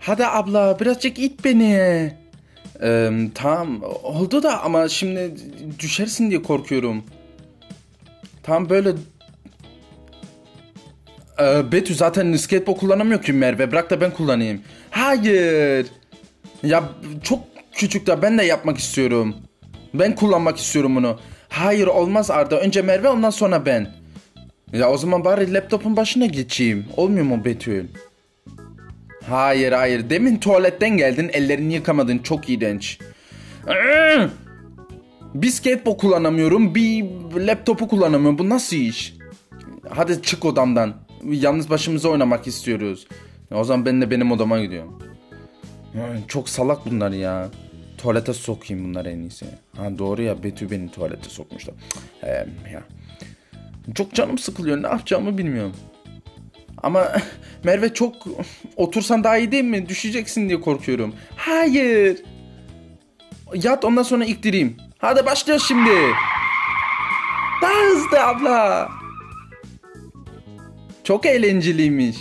Hadi abla birazcık it beni. Tamam oldu da ama şimdi düşersin diye korkuyorum. Tamam böyle. Betül zaten skateboard kullanamıyor ki Merve. Bırak da ben kullanayım. Hayır. Ya çok küçük de ben de yapmak istiyorum. Ben kullanmak istiyorum bunu. Hayır olmaz Arda. Önce Merve ondan sonra ben. Ya o zaman bari laptopun başına geçeyim. Olmuyor mu Betül? Hayır. Demin tuvaletten geldin ellerini yıkamadın. Çok iğrenç. Bir skateboard kullanamıyorum. Bir laptopu kullanamıyorum. Bu nasıl iş? Hadi çık odamdan. Yalnız başımıza oynamak istiyoruz. O zaman ben de benim odama gidiyorum. Çok salak bunlar ya. Tuvalete sokayım bunları en iyisi. Ha doğru ya, Betül beni tuvalete sokmuştu. Ya. Çok canım sıkılıyor, ne yapacağımı bilmiyorum. Ama Merve çok otursan daha iyi değil mi? Düşeceksin diye korkuyorum. Hayır. Yat ondan sonra iktireyim. Hadi başlıyor şimdi. Daha hızlı abla. Çok eğlenceliymiş.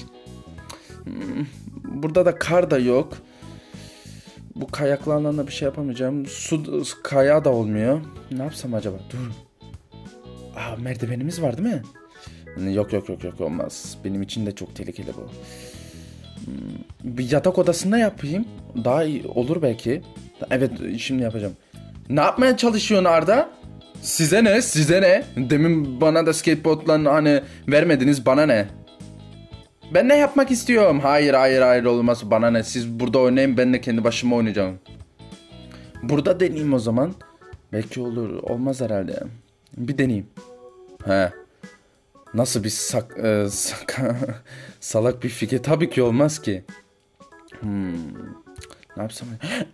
Burada da kar da yok. Bu kayaklarla da bir şey yapamayacağım. Su kaya da olmuyor. Ne yapsam acaba? Dur. Merdivenimiz var değil mi? Yok olmaz. Benim için de çok tehlikeli bu. Bir yatak odasında yapayım. Daha iyi olur belki. Evet şimdi yapacağım. Ne yapmaya çalışıyorsun Arda? Size ne? Demin bana da skateboardla hani vermediniz, bana ne? Ben ne yapmak istiyorum? Hayır olmaz, bana ne? Siz burada oynayın, ben de kendi başıma oynayacağım. Burada deneyeyim o zaman. Belki olur. Olmaz herhalde. Bir deneyeyim. Nasıl bir salak bir fikir. Tabii ki olmaz ki. Ne yapsam?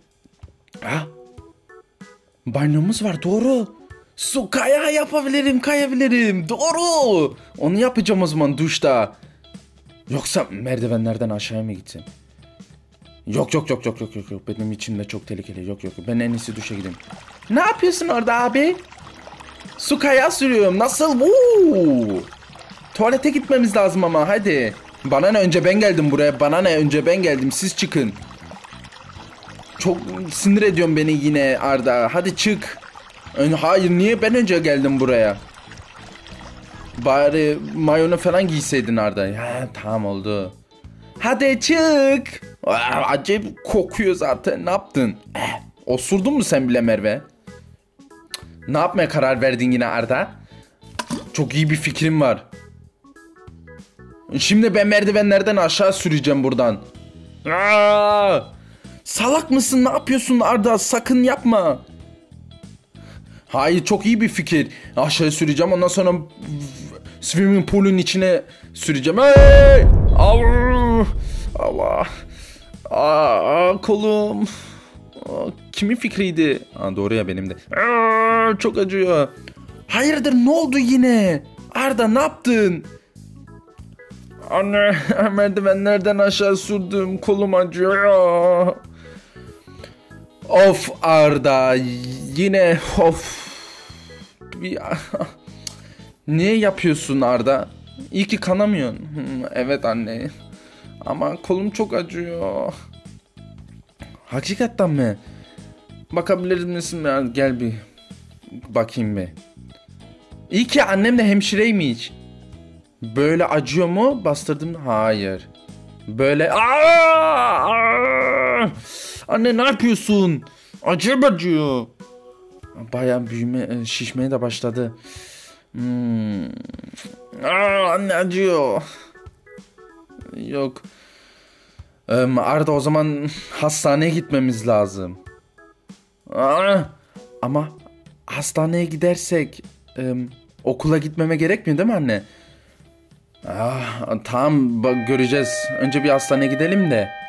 Banyomuz var, doğru. Kayabilirim. Doğru. Onu yapacağım o zaman duşta. Yoksa merdivenlerden aşağıya mı gitsin? Yok. Benim için de çok tehlikeli. Yok. Ben en iyisi duşa gideyim. Ne yapıyorsun orada abi? Su kayağı sürüyorum. Nasıl? Tuvalete gitmemiz lazım ama hadi. Bana ne, önce ben geldim buraya. Siz çıkın. Çok sinir ediyorsun beni yine Arda. Hadi çık. Hayır, niye ben önce geldim buraya? Bari mayonu falan giyseydin Arda. Tamam oldu. Hadi çık. Acayip kokuyor zaten. Ne yaptın? Osurdun mu sen bile Merve? Ne yapmaya karar verdin yine Arda? Çok iyi bir fikrim var. Şimdi ben merdivenlerden aşağı süreceğim buradan. Salak mısın? Ne yapıyorsun Arda? Sakın yapma. Hayır, çok iyi bir fikir. Aşağı süreceğim, ondan sonra swimming pool'un içine süreceğim. Hey! Allah. Kolum. Kimin fikriydi? Doğru ya, benim de. Çok acıyor. Hayırdır, ne oldu yine? Arda ne yaptın? Anne, merdivenlerden aşağı sürdüm, kolum acıyor. Of Arda, yine of. Niye yapıyorsun Arda? İyi ki kanamıyorsun. Evet anne. Ama kolum çok acıyor. Hakikaten mi? Bakabilir misin? Gel bir bakayım bir. İyi ki annem de hemşireymiş. Böyle acıyor mu? Bastırdım. Hayır. Böyle. Anne ne yapıyorsun? Acıyor. Bayağı şişmeye de başladı. Anne acıyor. Yok. Arda, o zaman hastaneye gitmemiz lazım. Ama hastaneye gidersek okula gitmeme gerekmiyor değil mi anne? Tamam, göreceğiz. Önce bir hastaneye gidelim de.